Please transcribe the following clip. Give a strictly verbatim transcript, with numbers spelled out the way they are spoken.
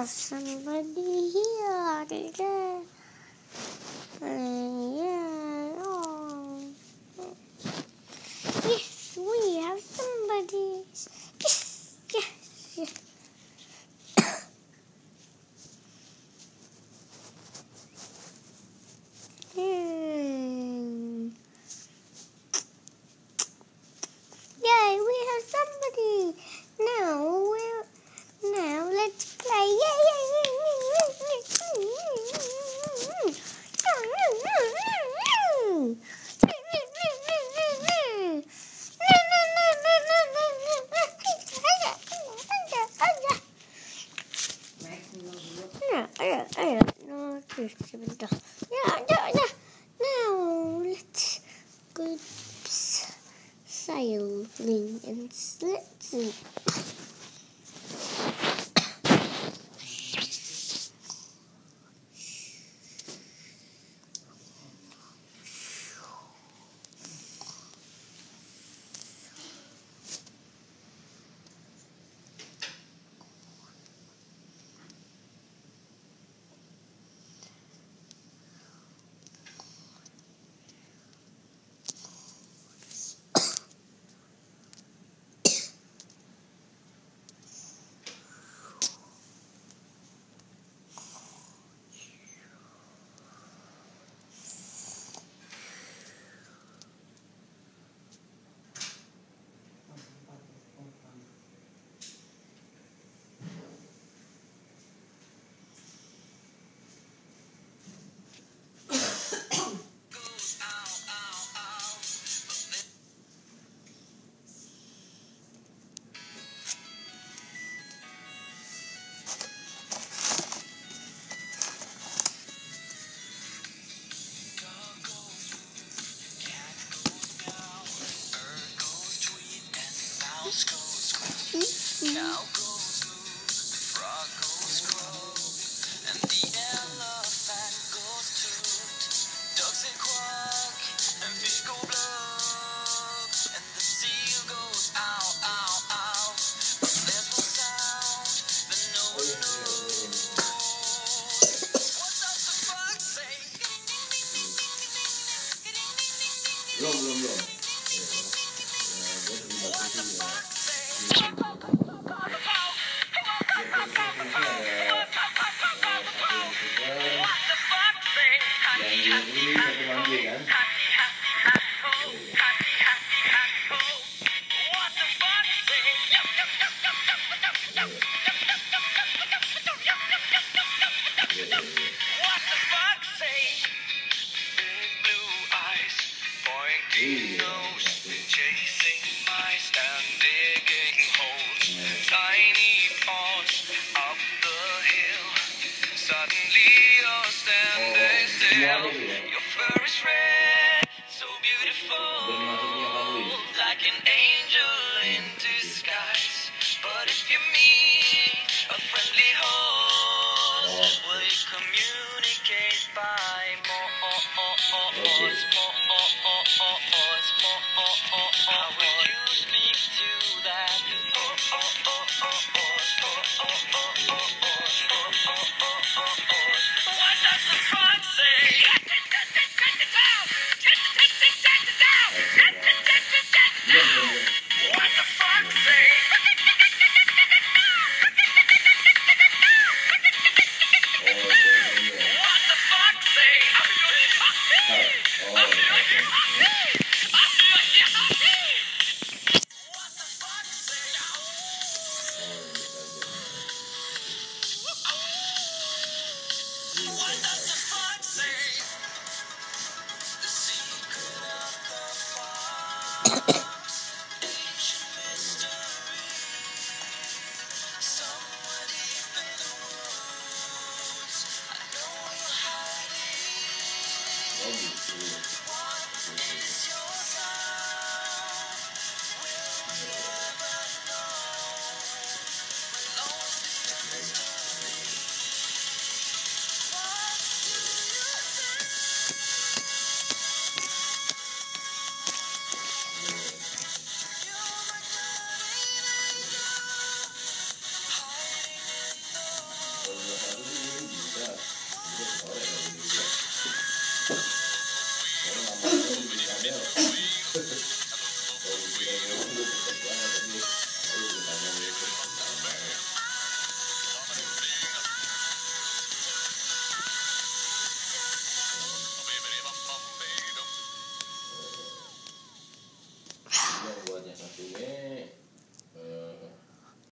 have somebody here today. Uh, yeah. Oh. Yes, we have somebody. Yes, yes, yes. Hmm. Yay, we have somebody. Now we'll now let's play. Yay, yay, yay, yay, yay, yay. No, just sebentar. Ya, ya, ya. Now let's go sailing and let's see. Cow goes moo, frog goes crow, and the elephant goes toot. Ducks they quack, and fish go blub, and the seal goes ow, ow, ow. But there's one sound that no one knows. What does the fox say? Belum, belum, belum. What the fox say? Yang ini satu mandi kan? Chasing mice and digging holes, tiny paws up the hill. Suddenly you're standing still. Your fur is red, so beautiful, like an angel in